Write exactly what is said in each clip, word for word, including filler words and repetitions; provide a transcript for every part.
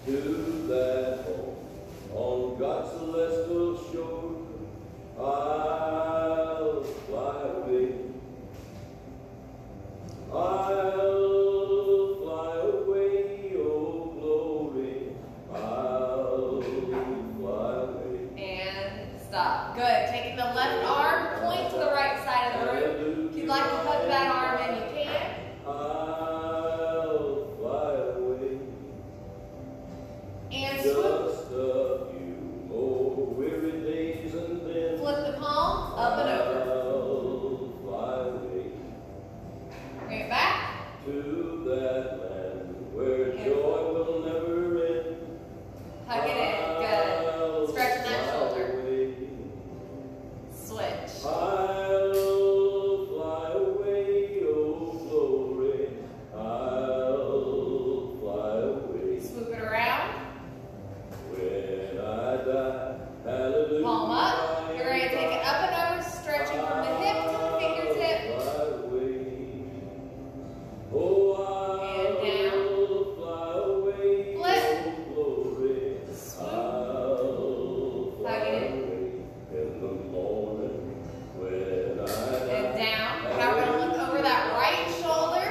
to that home on God's celestial shore. I'll fly away. I'll fly away, oh glory. I'll fly away. And stop. Good. Taking the left arm, point to the right side of the room. If you'd like to hug that arm in, you can. I'll fly away. And swoop. Just a few more weary days and then Flip the palm up and over. I'll fly away Bring it back. to that land where joy will never end. Hug it in. Good. I'll Stretching that fly shoulder. away. Switch. I'll fly away, oh glory. I'll fly away. Swoop it around. When I die, hallelujah. Palm up. You're ready to take it up and over, stretching from the hip to the fingertip. Fly away. Oh, And down. I'll fly away. Flip. Oh, glory. Swoop. I'll fly Hug it in. away in the morning when I die. And down. Now we're going to look over that right shoulder.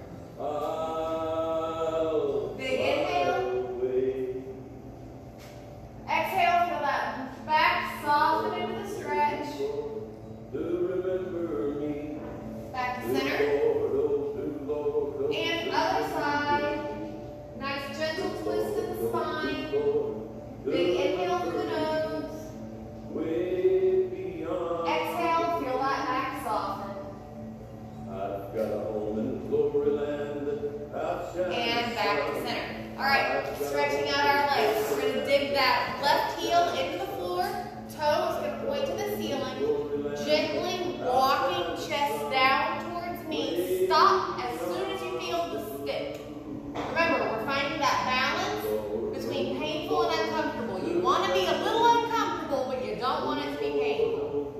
I'll Big fly inhale. away. Exhale, feel that back soften into the stretch. Do remember me. Back to Do center. Lord, oh, do Lord, oh, And do other side. me. Nice gentle twist in the spine. Lord, do Big inhale through the remember nose. me. Way beyond. Exhale, feel that back soften. I've got a home in glory land. Outside And back to center. All right, stretching out our legs. We're going to dig that left heel into the floor. Toe is going to point to the ceiling. Gently walking chest down towards me. Stop as soon as you feel the stick. Remember, we're finding that balance between painful and uncomfortable. You want to be a little uncomfortable, but you don't want it to be painful.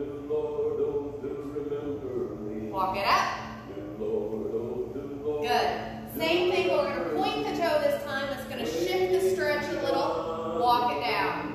Walk it up. Good. Same thing, but we're going to point the toe this time. That's going to shift the stretch a little. Walk it down.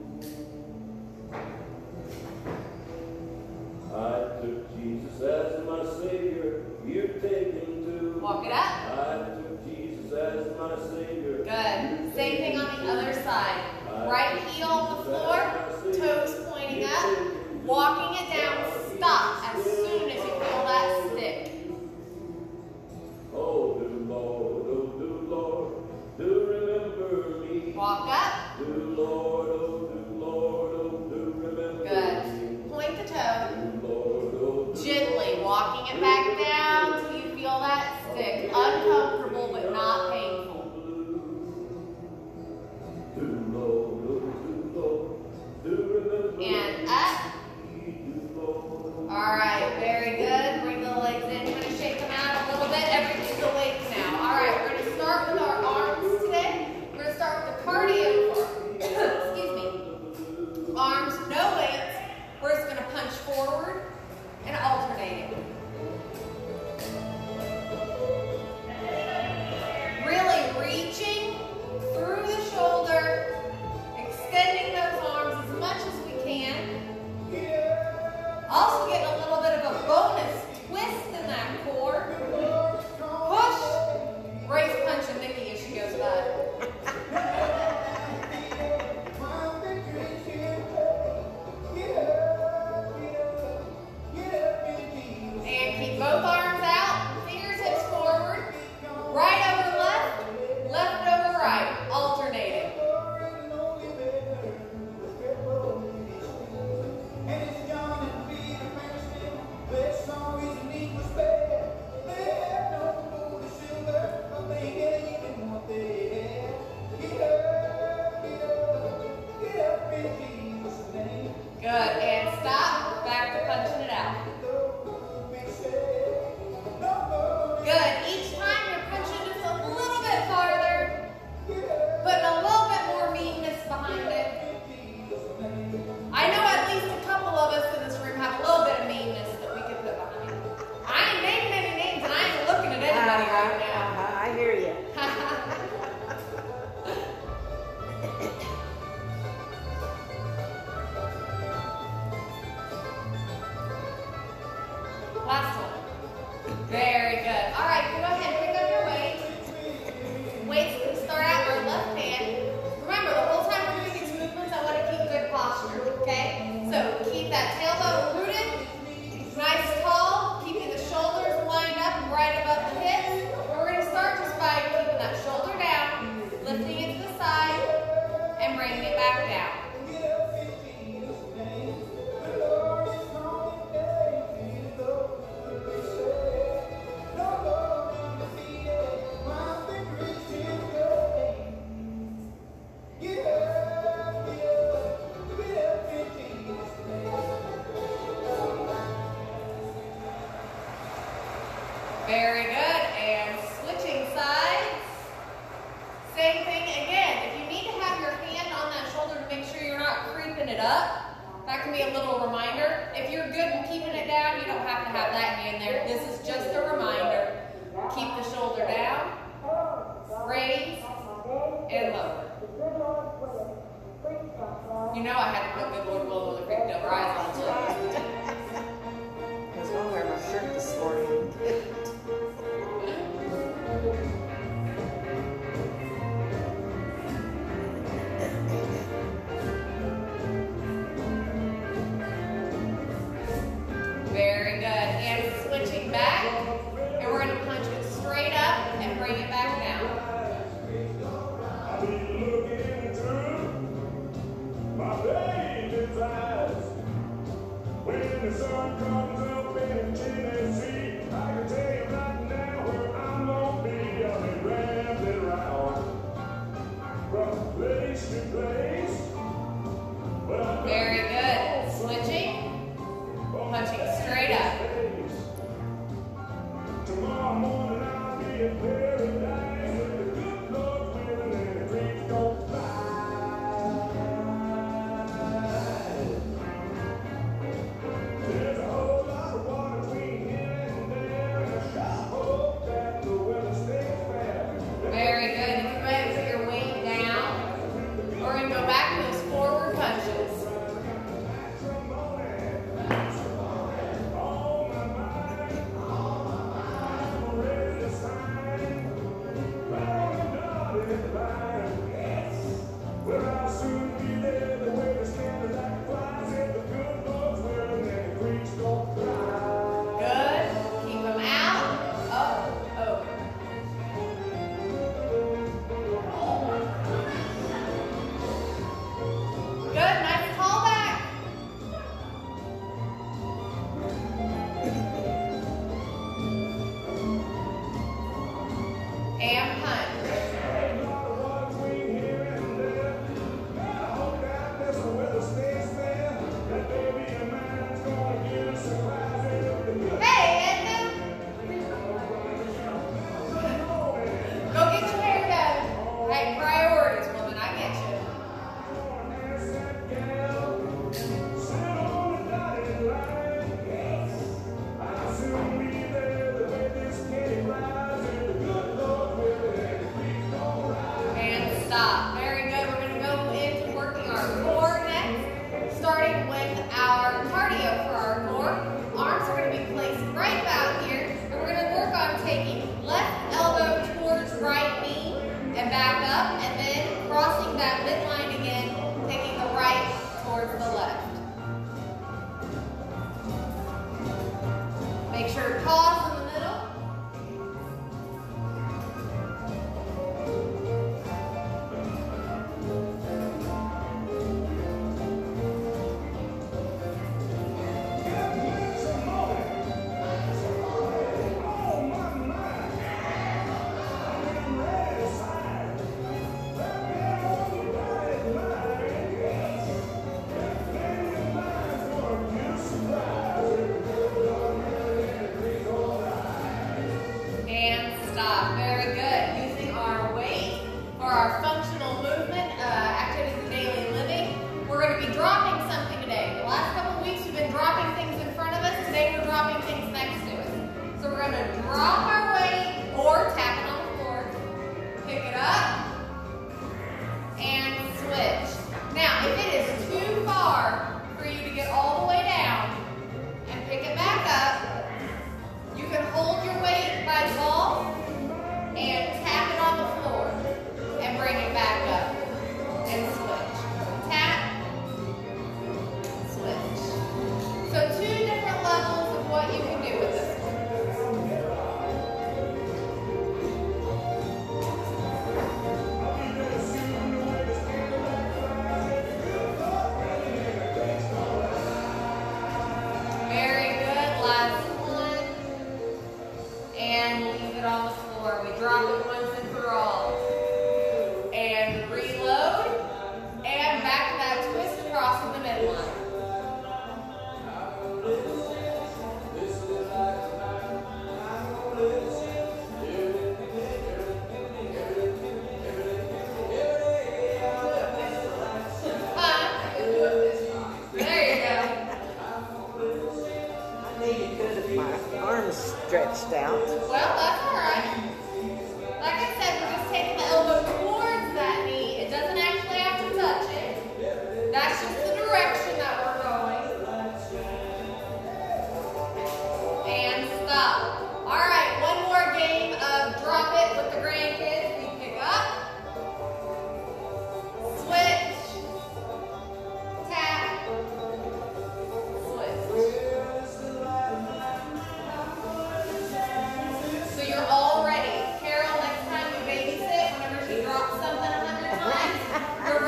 I took Jesus as my Savior. You take him too. Walk it up. I took Jesus as my Savior. Good. Same thing on the other side. Right heel on the floor, toes pointing up, walking it down. Stop as soon as you feel that stick. Oh, do Lord, oh, do Lord, do remember me. Walk up. Do Lord, oh, do Lord, oh, do remember Good. me. Point the toe. Do Lord, oh, do Gently walking it back down till you feel that stick. Uncomfortable but not painful. Do Lord, oh, do Lord, do remember And me. up. Do Lord. All right. it up. That can be a little reminder. If you're good at keeping it down, you don't have to have that hand there. This is just a reminder. Keep the shoulder down, raise, and lower. You know I had to put Good Lord Will on the creek till rise on too. I was going to wear my shirt this morning. Very good. And switching back, and we're going to punch it straight up and bring it back down. My baby's eyes. When the sun comes up in Tennessee, I can tell you right now where I'm gonna be. I'll be rambling around from place to place. Very good. Switching, punching straight up. Tomorrow morning I'll be in paradise with the good Lord's willing and the dreams don't fly. There's a whole lot of water between here and there, and I sure hope that the weather stays fair. Very good. You can go ahead and put your weight down. We're going to go back to those forward punches. Well, I'll soon be there, the way the standing like flies, if the good Lord's willing and the creeks don't fly. Good. Keep them out. Up. Over. Good. Nice call back. And punch. Stop. Very good. We're going to go into working our core next, starting with our cardio for our core. Arms are going to be placed right about here, and we're going to work on taking left elbow towards right knee and back up, and then crossing that midline again, taking the right towards the left. Make sure to pause in the middle. Stop. Very good. Using our weight for our functional movement uh, activities of daily living. We're going to be dropping something today. The last couple of weeks we've been dropping things in front of us. Today we're dropping things next to us. So we're going to drop our weight or tap it on the floor. Pick it up and switch. Now if it is too far for you to get all the way down and pick it back up, you can hold your weight by the ball and tap it on the floor and bring it back up and switch. Tap, switch. So two different levels of what you can do with this one.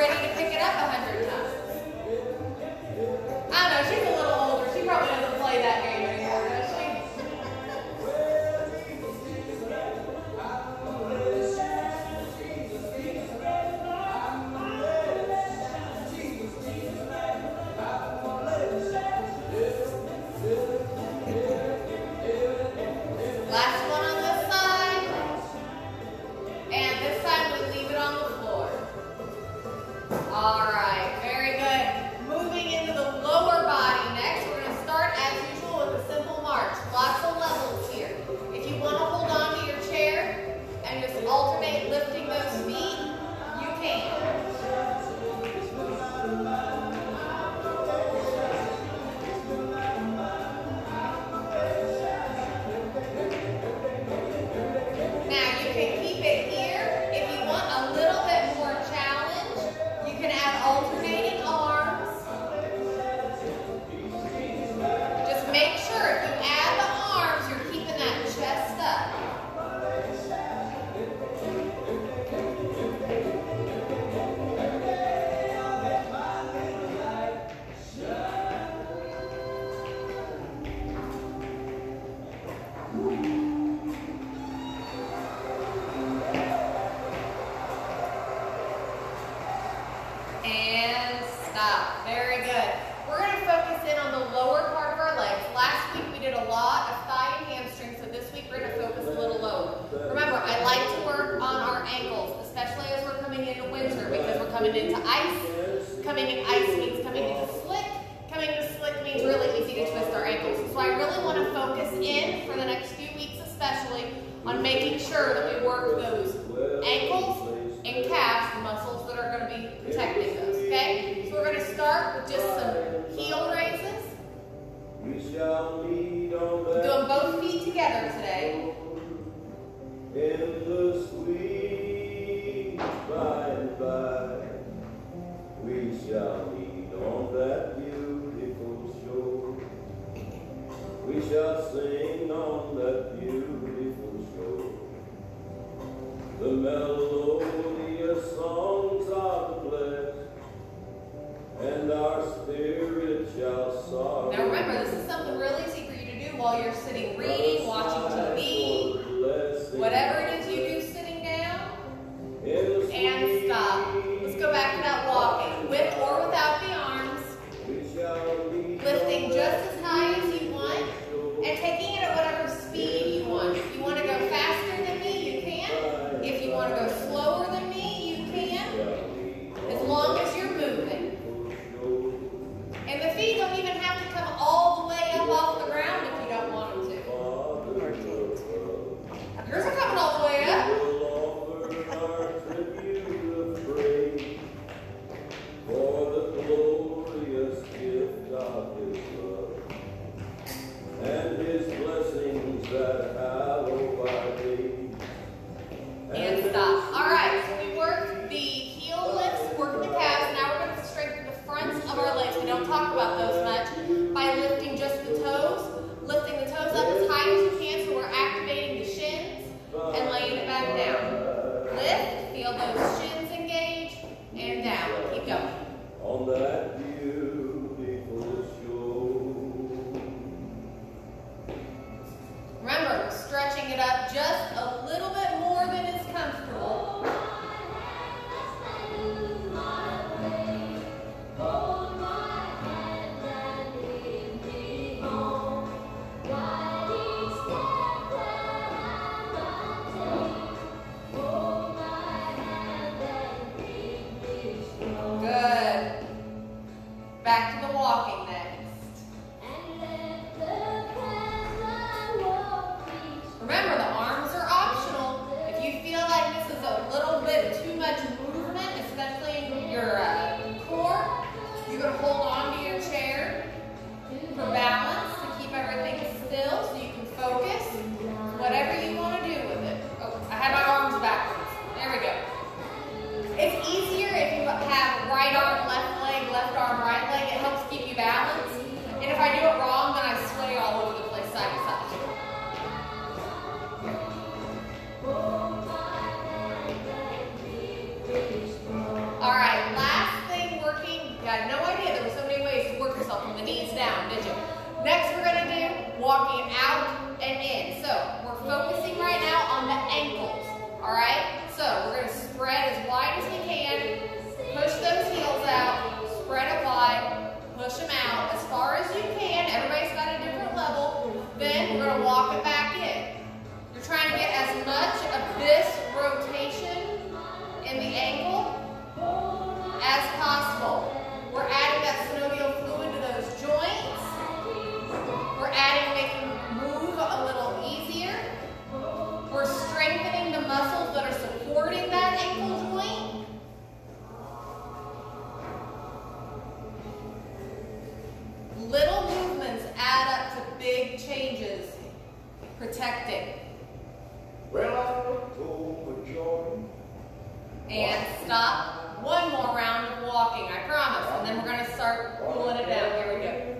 ready to pick it up a hundred times. I don't know, she's a little older. She probably doesn't play that game anymore, does she? Last one on this side. And this side we leave it on the floor. All right, very good. Moving into the lower body next, we're going to start as usual with a simple march. Lots of levels here. If you want to hold on to your chair and just alternate lifting those feet, you can. Now you can keep it here. If you want a little bit more challenge, you can add alternating arms. Just make sure if you add the arms, you're keeping that chest up. And stop. Very good. We're going to focus in on the lower part of our legs. Last week we did a lot of thigh and hamstring, so this week we're going to focus a little lower. Remember, I like to work on our ankles, especially as we're coming into winter, because we're coming into ice. Coming in ice means coming into slick. Coming into slick means really easy to twist our ankles. So I really want to focus in for the next few weeks especially on making sure that we work those ankles and calves muscles that are going to be protecting those, okay? So we're going to start with just some heel raises. Doing both feet together today. In the sweet by and by, we shall meet on that beautiful shore. We shall sing on that beautiful shore the melodious songs of the blessed, and our spirit shall soar. Now remember, this is something really easy for you to do while you're sitting reading, watching T V, whatever it is you do sitting down. And stop. Let's go back to that walking, with or without the arms. Lifting just as high as you want, and taking it at whatever speed you want. If you want to go faster than me, you can. If you want to go slower than me, you can. As long as you're moving. And the feet don't even have to come all the way up off the ground if you don't want them to. Yours are coming all the way up. For the glorious gift of His love and His blessings that hallow our days. And stop. All right, so we worked the heel lifts, worked the calves. Now we're going to strengthen the fronts of our legs. We don't talk about those much by lifting just the toes. Lifting the toes up as high as you can, so we're activating the shins and laying it back down. Lift, feel those shins engage, and down. Keep going. On that beautiful shore. Remember, we're stretching it up just a little bit more than is comfortable. Good. had no idea there were so many ways to work yourself from the knees down, did you? Next we're going to do walking out and in. So we're focusing right now on the ankles, all right? So we're going to spread as wide as we can, push those heels out, spread it wide, push them out as far as you can. Everybody's got a different level. Then we're going to walk it back in. You're trying to get as much of this rotation in the ankle as possible. We're adding that synovial fluid to those joints. We're adding, making move a little easier. We're strengthening the muscles that are supporting that ankle joint. Little movements add up to big changes. Protecting. And stop. One more round of walking, I promise. And then we're going to start cooling it down. Here we go.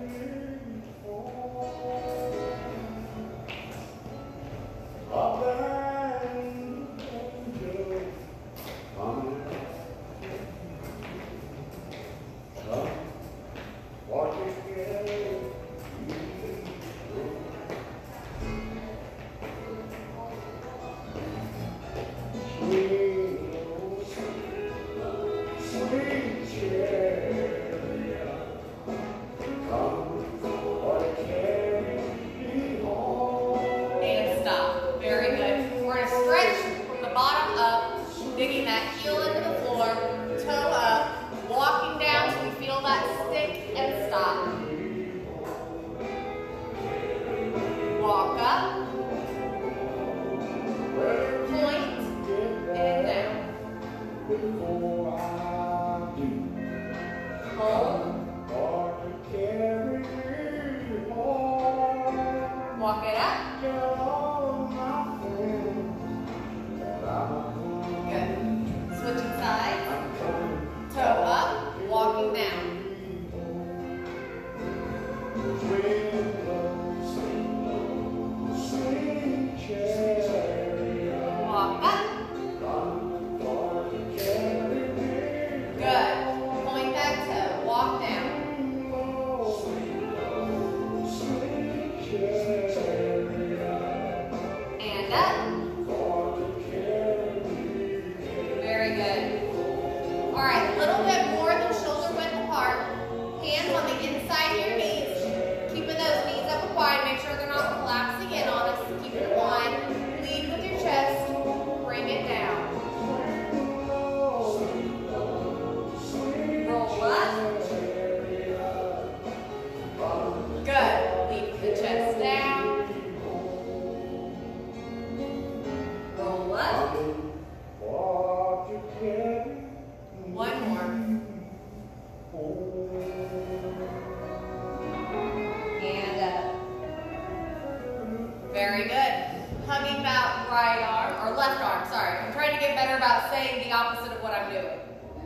Very good. Hugging that right arm, or left arm, sorry. I'm trying to get better about saying the opposite of what I'm doing.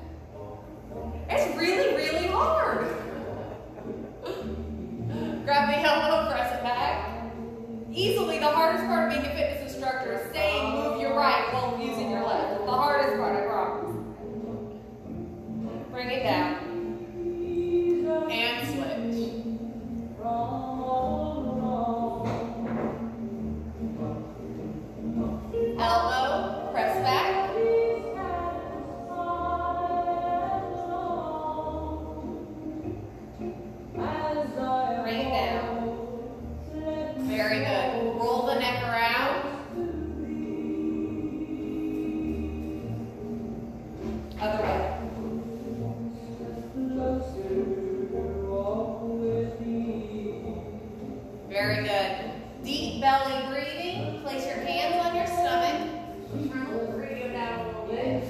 It's really, really hard. Grab the elbow, press it back. Easily the hardest part of being a fitness instructor is saying move your right while using your left. The hardest part, I promise. Bring it down. And switch. Elbow, press back. Bring it down. Very good. Roll the neck around. Other way. Very good. Deep belly breathing. Place your hands on your stomach. Turn the radio down a little bit.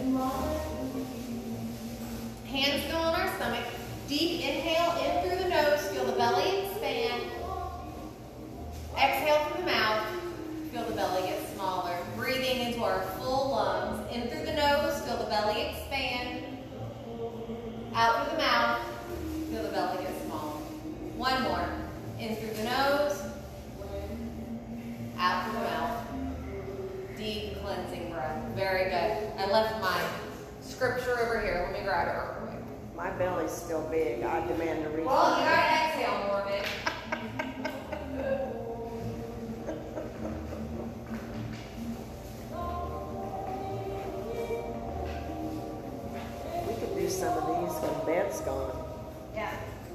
Hands go on our stomach. Deep inhale in through the nose. Feel the belly expand. Exhale through the mouth. Feel the belly get smaller. Breathing into our full lungs. In through the nose. Feel the belly expand. Out through the mouth. Feel the belly get smaller. One more. In through the nose. Out through the mouth. Deep cleansing breath. Very good. I left my scripture over here. Let me grab it real quick. My belly's still big. I demand a refund. Well, you gotta exhale more of it. We could do some of these when bed's gone. Yeah.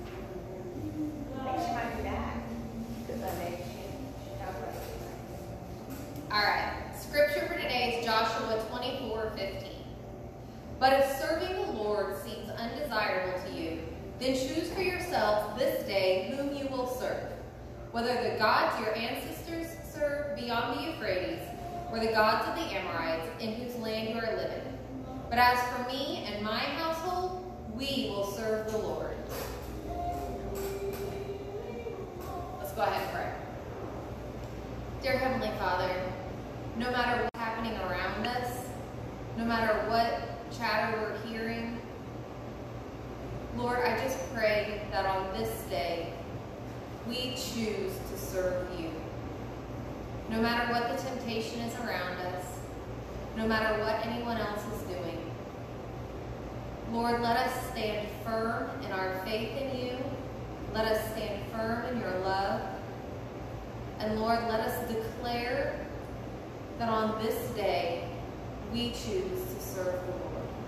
I think she might be back. But maybe she, she knows what she's saying. All right. Scripture for today is Joshua twenty-four fifteen. But if serving the Lord seems undesirable to you, then choose for yourselves this day whom you will serve, whether the gods your ancestors served beyond the Euphrates, or the gods of the Amorites in whose land you are living. But as for me and my household, we will serve the Lord. Let's go ahead and pray. Dear Heavenly Father, no matter what's happening around us, no matter what chatter we're hearing, Lord, I just pray that on this day, we choose to serve you. No matter what the temptation is around us, no matter what anyone else is doing. Lord, let us stand firm in our faith in you. Let us stand firm in your love. And Lord, let us declare that on this day, we choose to serve the Lord.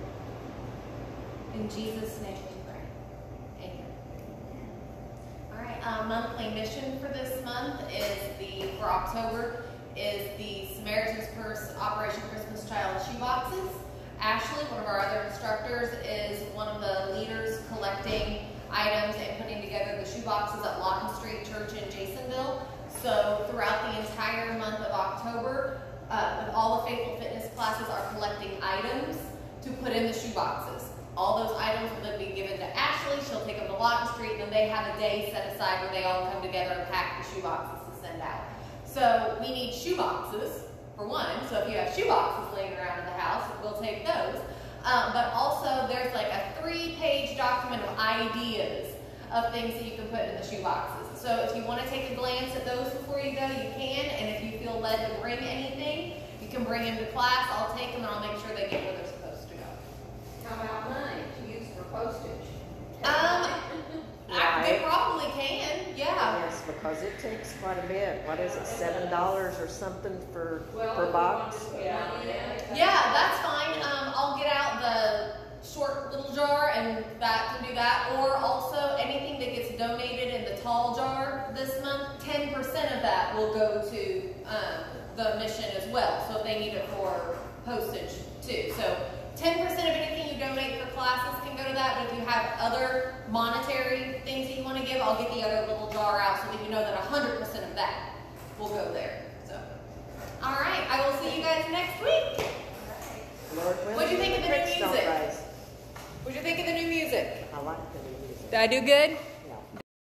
In Jesus' name we pray. Amen. All right, uh, monthly mission for this month is the, for October, is the Samaritan's Purse Operation Christmas Child shoeboxes. Ashley, one of our other instructors, is one of the leaders collecting items and putting together the shoeboxes at Lawton Street Church in Jasonville. So throughout the entire month of October, uh, with all the Faithful Fitness classes are collecting items to put in the shoeboxes. All those items will then be given to Ashley. She'll take them to Lawton Street, and then they have a day set aside where they all come together and pack the shoeboxes to send out. So we need shoeboxes, for one. So if you have shoeboxes laying around in the house, we'll take those. Um, but also, there's like a three-page document of ideas of things that you can put in the shoeboxes. So if you want to take a glance at those before you go, you can. And if you feel led to bring anything, you can bring them to class. I'll take them, and I'll make sure they get where they're supposed to go. How about money to use for postage? Um, I, they Right. probably can, yeah. Yes, because it takes quite a bit. What is it, seven dollars or something for Well, per if you box? want to put money in it, Yeah, that's fine. Um, I'll get out the short little jar, and that can do that. Or also anything that gets donated in the tall jar this month, ten percent of that will go to um, the mission as well. So if they need it for postage too. So ten percent of anything you donate for classes can go to that, but if you have other monetary things that you want to give, I'll get the other little jar out so that you know that one hundred percent of that will go there. So, all right, I will see you guys next week. Lord willing, What'd you think of the new creeks don't music? rise. What'd you think of the new music? I like the new music. Did I do good?